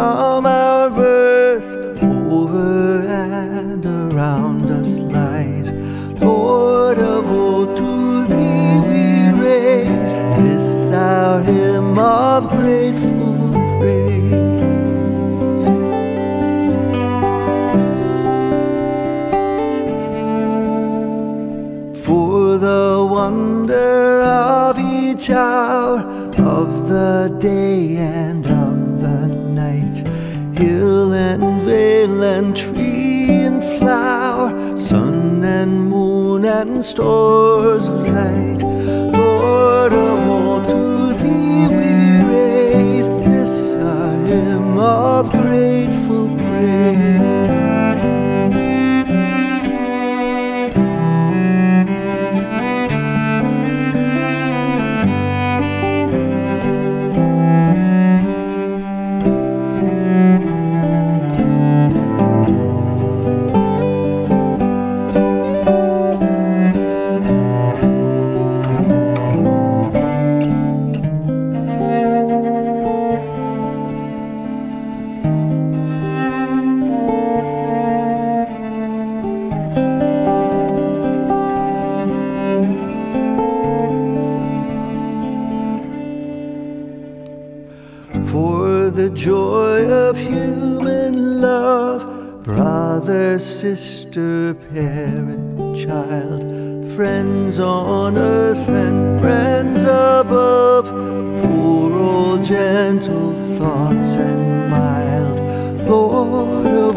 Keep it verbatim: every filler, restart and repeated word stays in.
from our birth, over and around us lies. Lord of old, to thee we raise this our hymn of grateful praise. For the wonder of each hour, of the day and of the night, hill and vale and tree and flower, sun and moon and stores of light. Lord of all, to thee we raise this our hymn of grateful praise. For the joy of human love, brother, sister, parent, child, friends on earth and friends above, poor old gentle thoughts and mild, Lord